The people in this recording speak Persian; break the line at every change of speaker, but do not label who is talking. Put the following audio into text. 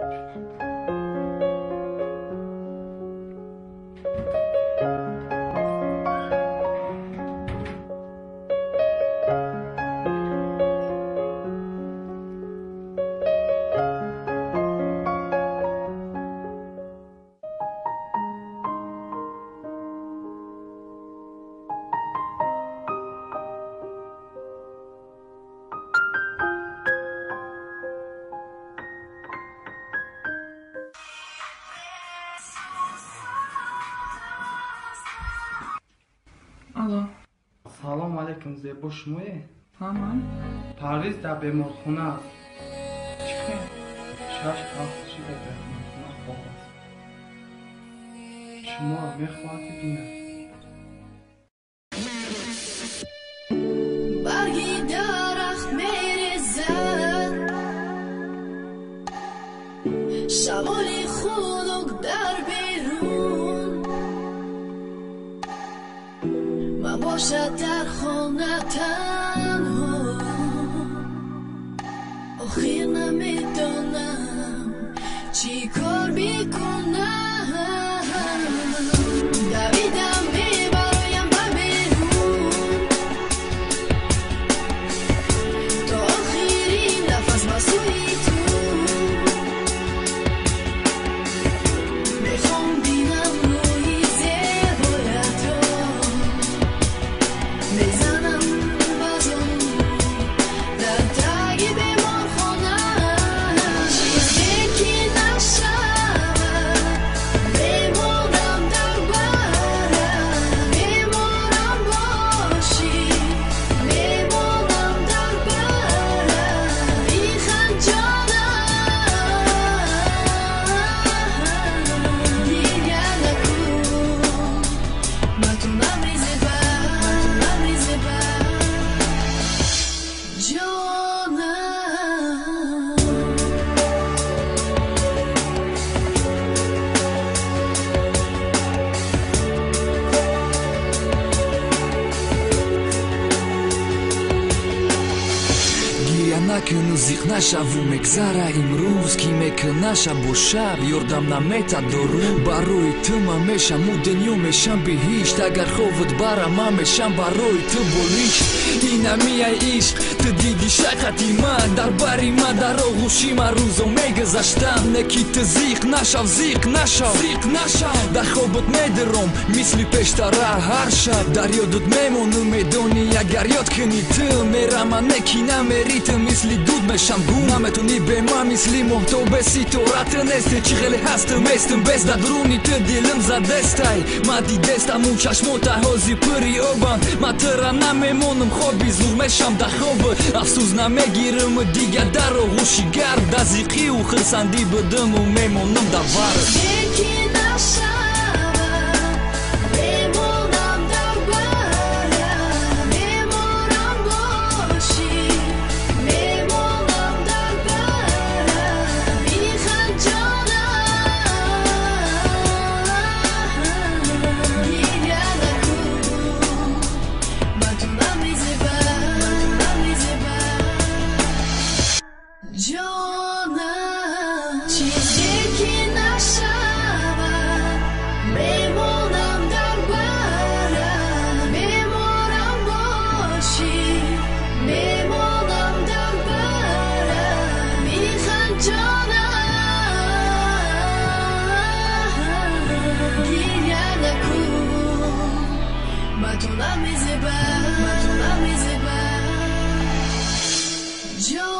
الو.
سلام علیکم زیبا شمایی؟
من
پرویز در بیمارخونه است.
چی خیلی؟
6 هفته شده بیمارخونه خواب است. شما را میخواهد ببینم.
برگی درخت میریزد شمالی خنک در بیرون من باشد در خانه تنها آخر نمیدانم چی کار بکنم دویدم میبرایم به بیرون تا آخرین نفس با سوی تو میخوام بینم روی زیبایت رو میزنم بازم در تگ بیمارخانه چیزی که نشود میمونم در برم میمونم باشی میمونم در برم بیخند جانم دیگر نکن متونم ریزه بر جانم
گیریا نکن و زیق نشو و مگذره امروز کی میکنه شب و شب یردم نمیتا درون برای تو من میشم و دنیا میشم بهشت اگر خوفت برم من میشم برای تو بلیش اینمی ای عشق تو دیدی شقتی من در بری من در آغوشی من روزو میگذشتم نکی تو زیق نشو در خوابت میدرم مثل پیشتره هر شب در یادت میمونم میدونی اگر یاد کنی تو میرم من نکی نمیری تو مثل دود میشم گون نمیتونی به من مثل محتوب سیتورت نسته چی خیلی هستم میستم بس در درونی تو دلم زدستای ما دیدستم اون چشمو تحازی پری اوبم ما ترم نمیمونم خوابی زور میشم در خواب افسوس نمیگیرم دیگر در آغوشی گرد دزیقی و خرسندی بدم و میمونم در ورد
یکی نشود میمونم در برم میمونم باشی میمونم در برم بیخند جانم دیگر نکن متونم ریزه بر جانم چیزی که نشود میمونم در برم میمونم باشی میمونم در برم بیخند جانم گریه نکن متونم ریزه بر جانم